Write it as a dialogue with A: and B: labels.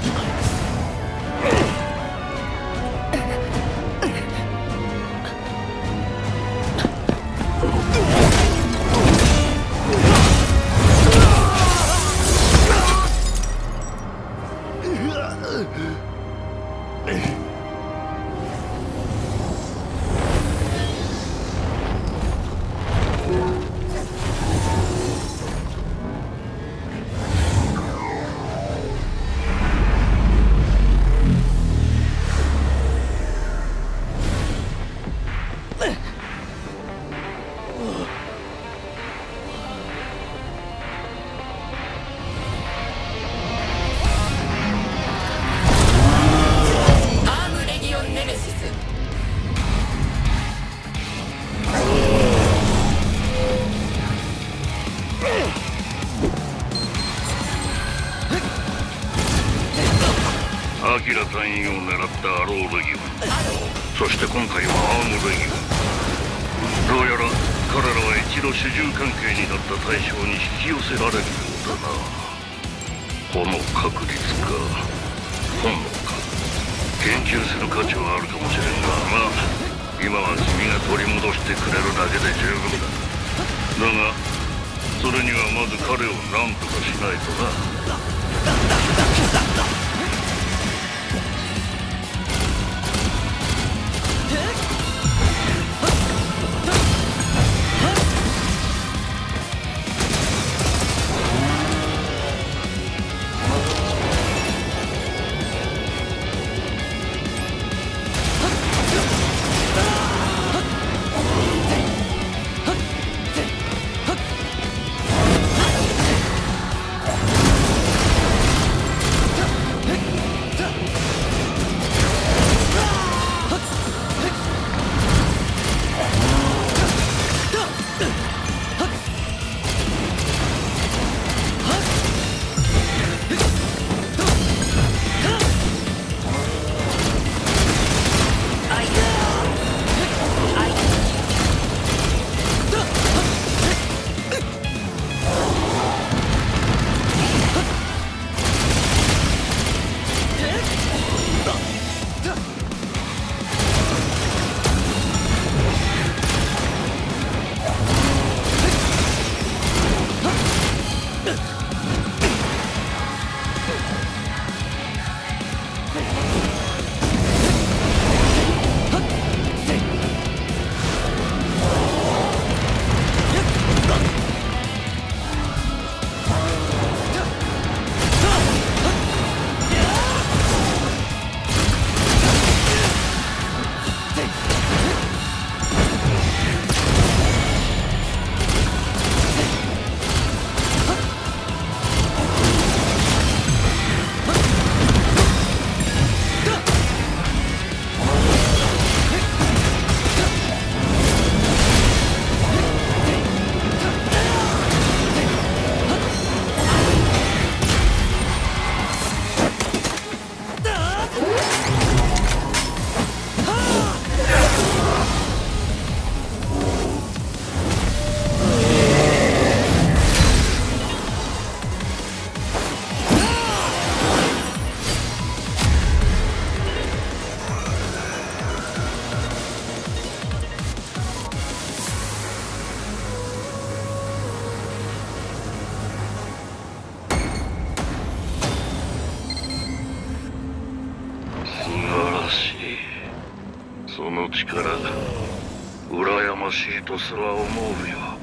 A: アキラ隊員を狙ったアローレギオン、そして今回はアームレギオン。どうやら彼らは一度主従関係になった対象に引き寄せられるようだな。この確率か本能か、研究する価値はあるかもしれんが、まあ今は君が取り戻してくれるだけで十分だ。だがそれにはまず彼を何とかしないとな。その力羨ましいとすら思うよ。